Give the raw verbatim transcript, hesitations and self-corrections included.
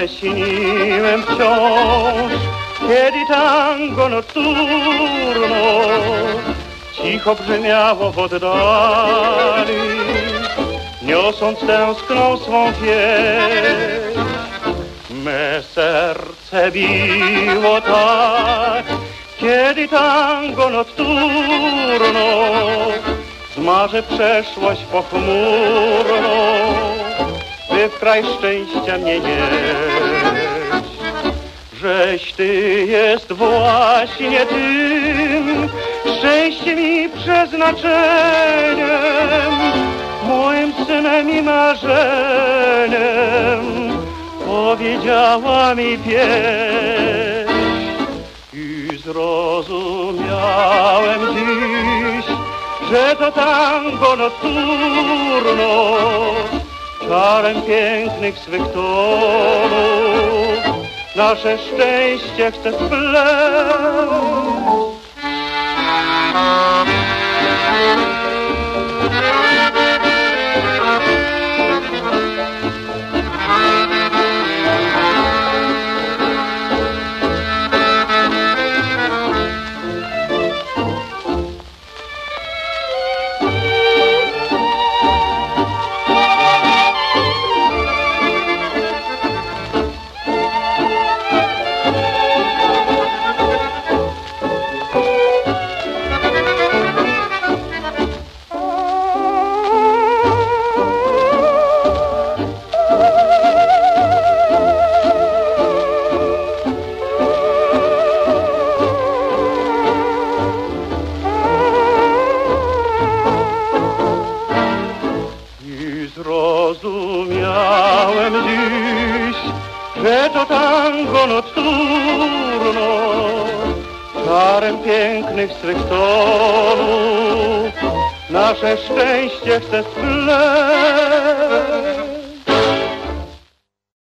że śniłem wciąż, kiedy tango nocturno cicho brzmiało w oddali, niosąc tęskną swą wieść. Me serce biło tak, kiedy tango nocturno z marzy przeszłaś pochmurno, by w kraj szczęścia mnie nieść. Żeś ty jest właśnie tym szczęściem i przeznaczeniem, moim synem i marzeniem, powiedziała mi pieśń. I zrozumiałem dziś, że to tango nocturno czarem pięknych swych tonów nasze szczęście chce spleć. Zrozumiałem dziś, że to tango nocturno czarem pięknych swych tonów nasze szczęście chce spleć.